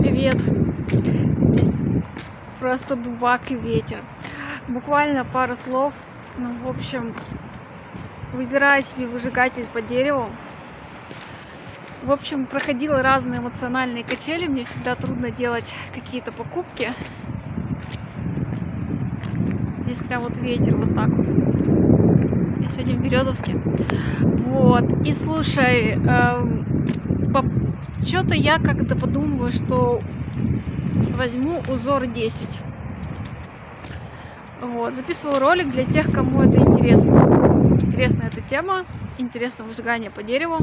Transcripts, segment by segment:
привет! Здесь просто дубак и ветер. Буквально пару слов. Ну, в общем, выбираю себе выжигатель по дереву. В общем, проходила разные эмоциональные качели. Мне всегда трудно делать какие-то покупки. Здесь прям вот ветер вот так вот. Я сегодня в Березовске. Вот. И слушай, что-то я как-то подумываю, что возьму узор 10. Вот. Записываю ролик для тех, кому это интересно. Интересна эта тема. Интересно выжигание по дереву.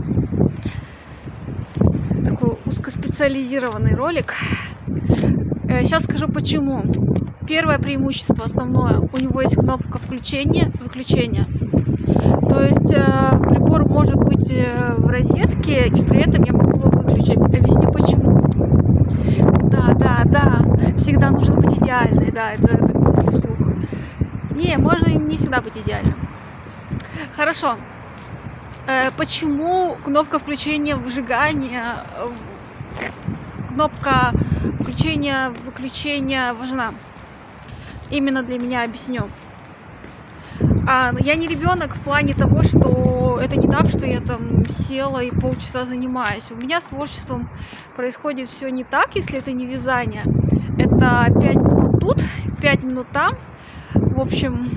Такой узкоспециализированный ролик. Сейчас скажу почему. Первое преимущество основное. У него есть кнопка включения-выключения. То есть прибор может быть в розетке, и при этом я могу его выключить. Объясню почему. Да. Всегда нужно быть идеальной. Да, это мысль вслух. Не, можно не всегда быть идеальным. Хорошо. Почему кнопка включения-выжигания, кнопка включения-выключения важна? Именно для меня объясню. Я не ребенок в плане того, что это не так, что я там села и полчаса занимаюсь. У меня с творчеством происходит все не так, если это не вязание. Это 5 минут тут, 5 минут там. В общем,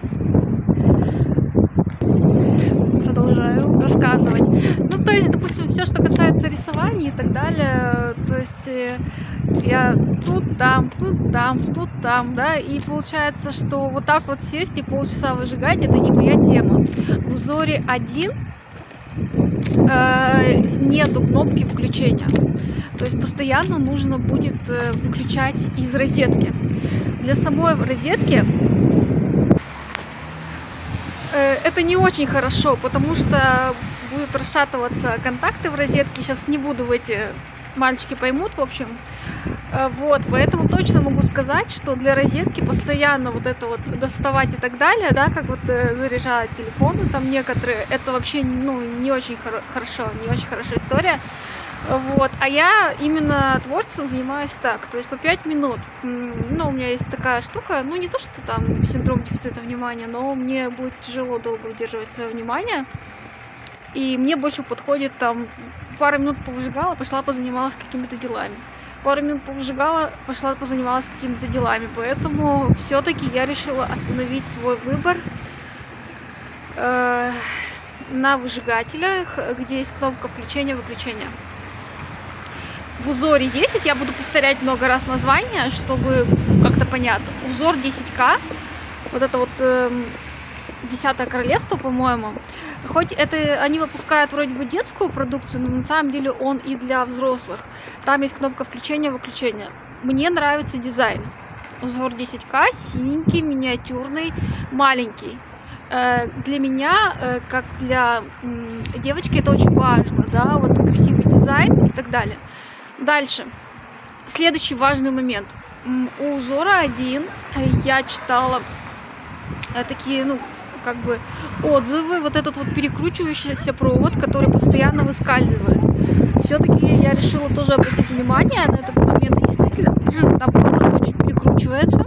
продолжаю рассказывать. Ну, то есть, допустим, все, что касается рисования и так далее, то есть я тут, там, да, и получается, что вот так вот сесть и полчаса выжигать, это не моя тема. В узоре 1 нету кнопки включения, то есть постоянно нужно будет выключать из розетки. Для самой розетки это не очень хорошо, потому что будут расшатываться контакты в розетке. Сейчас не буду в эти, мальчики поймут, в общем. Вот, поэтому точно могу сказать, что для розетки постоянно вот это вот доставать и так далее, да, как вот заряжают телефоны, там некоторые, это вообще, ну, не очень хорошо, не очень хорошая история. Вот, а я именно творчеством занимаюсь так, то есть по 5 минут. Ну, у меня есть такая штука, ну, не то, что там синдром дефицита внимания, но мне будет тяжело долго удерживать свое внимание. И мне больше подходит там пару минут повыжигала, пошла позанималась какими-то делами. Пару минут повыжигала, пошла позанималась какими-то делами. Поэтому все-таки я решила остановить свой выбор на выжигателях, где есть кнопка включения-выключения. В узоре 10 я буду повторять много раз название, чтобы как-то понятно. Узор 10К, вот это вот 10-е королевство, по-моему. Хоть это они выпускают вроде бы детскую продукцию, но на самом деле он и для взрослых. Там есть кнопка включения-выключения. Мне нравится дизайн. Узор 10К, синенький, миниатюрный, маленький. Для меня, как для девочки, это очень важно, да, вот красивый дизайн и так далее. Дальше. Следующий важный момент. У узора 1 я читала такие, ну, как бы отзывы, вот этот вот перекручивающийся провод, который постоянно выскальзывает. Все-таки я решила тоже обратить внимание на этот момент, и действительно, там провод очень перекручивается.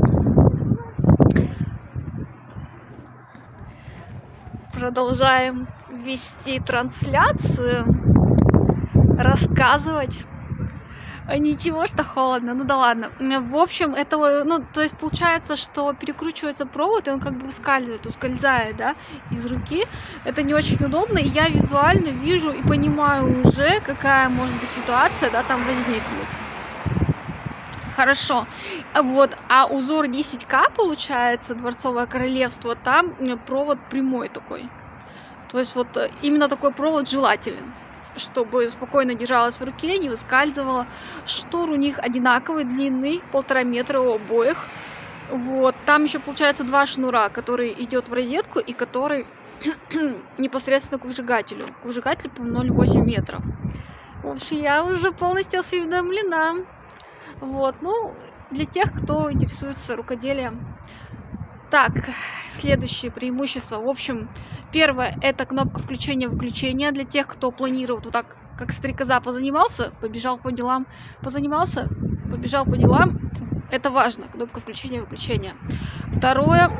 Продолжаем вести трансляцию, рассказывать. Ничего, что холодно, ну да ладно. В общем, это, ну, то есть получается, что перекручивается провод, и он как бы выскальзывает, ускользает, да, из руки. Это не очень удобно, и я визуально вижу и понимаю уже, какая может быть ситуация, да, там возникнет. Хорошо. Вот, а узор 10К, получается, Дворцовое королевство, там провод прямой такой. То есть вот именно такой провод желателен, чтобы спокойно держалась в руке, не выскальзывала. Шнур у них одинаковый, длинный, 1,5 метра у обоих. Вот. Там еще получается 2 шнура, который идет в розетку и который непосредственно к выжигателю. К выжигателю, по 0,8 метров. В общем, я уже полностью осведомлена. Вот. Ну, для тех, кто интересуется рукоделием. Так, следующее преимущество. В общем, первое — это кнопка включения-выключения для тех, кто планирует вот так как стрекоза, позанимался, побежал по делам, позанимался, побежал по делам. Это важно, кнопка включения-выключения. Второе,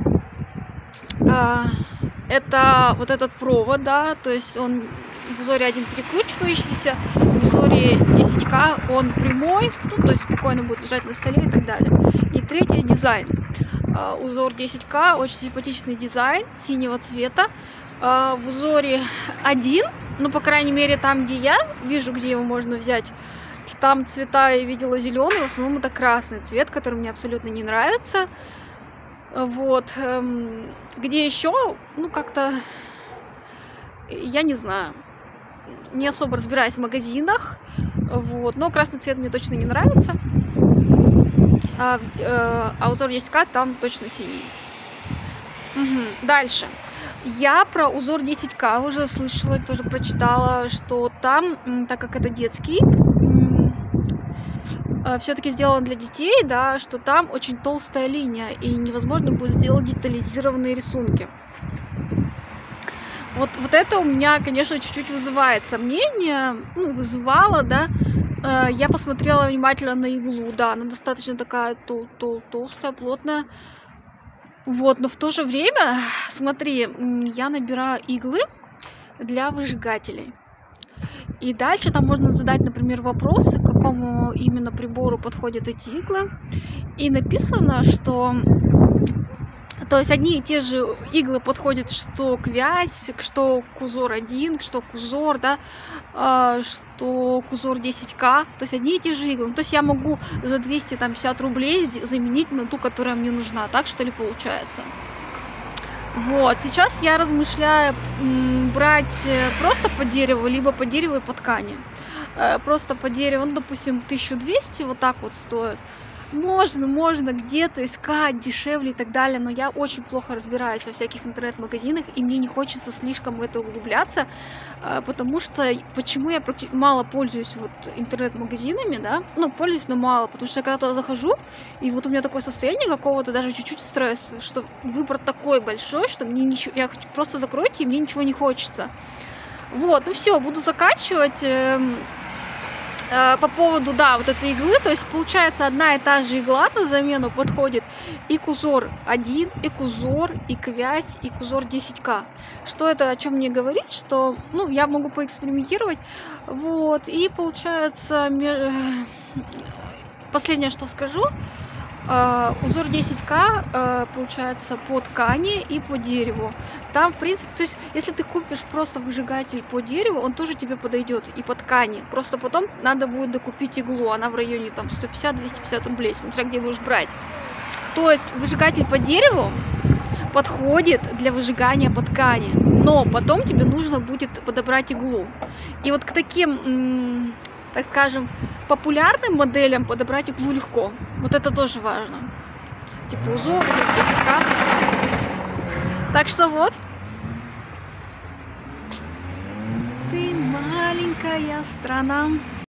это вот этот провод, да, то есть он в узоре 1 перекручивающийся, в узоре 10К он прямой, ну, то есть спокойно будет лежать на столе и так далее. И третье, дизайн. Узор 10К, очень симпатичный дизайн, синего цвета. В узоре 1, ну, по крайней мере, там, где я вижу, где его можно взять, там цвета я видела зеленый, в основном это красный цвет, который мне абсолютно не нравится. Вот. Где еще, ну, как-то, я не знаю, не особо разбираюсь в магазинах, вот, но красный цвет мне точно не нравится, а узор 10К там точно синий. Дальше. Я про узор 10К уже слышала, тоже прочитала, что там, так как это детский, все-таки сделано для детей, да, что там очень толстая линия и невозможно будет сделать детализированные рисунки. Вот это у меня, конечно, чуть-чуть вызывает сомнения, ну, вызывало, да. Я посмотрела внимательно на иглу, да, она достаточно такая толстая, плотная. Вот, но в то же время, смотри, я набираю иглы для выжигателей. И дальше там можно задать, например, вопросы, к какому именно прибору подходят эти иглы. И написано, что... То есть одни и те же иглы подходят что к вязь, что к узор 1, что к узор, да, что к узор 10К. То есть одни и те же иглы. То есть я могу за 250 рублей заменить на ту, которая мне нужна. Так что ли получается? Вот, сейчас я размышляю брать просто по дереву, либо по дереву и по ткани. Просто по дереву, ну, допустим, 1200 вот так вот стоит. Можно где-то искать дешевле и так далее, но я очень плохо разбираюсь во всяких интернет-магазинах, и мне не хочется слишком в это углубляться, потому что, почему я мало пользуюсь вот интернет-магазинами, да, ну, пользуюсь, но мало, потому что я когда туда захожу, и вот у меня такое состояние какого-то, даже чуть-чуть стресса, что выбор такой большой, что мне ничего, я хочу просто закройте, и мне ничего не хочется. Вот, ну все, буду заканчивать. По поводу, да, вот этой иглы, то есть получается одна и та же игла на замену подходит и к узор 1, и к узор, и к вязь, и к узор 10К. Что это, о чем мне говорит, что, ну, я могу поэкспериментировать, вот, и получается, последнее, что скажу, узор 10К получается по ткани и по дереву. Там, в принципе, то есть, если ты купишь просто выжигатель по дереву, он тоже тебе подойдет и по ткани. Просто потом надо будет докупить иглу, она в районе там 150-250 рублей, смотря где будешь брать. То есть выжигатель по дереву подходит для выжигания по ткани, но потом тебе нужно будет подобрать иглу. И вот к таким, так скажем, популярным моделям подобрать иглу легко. Вот это тоже важно. Типа узор, 10К. Так что вот. Ты маленькая страна.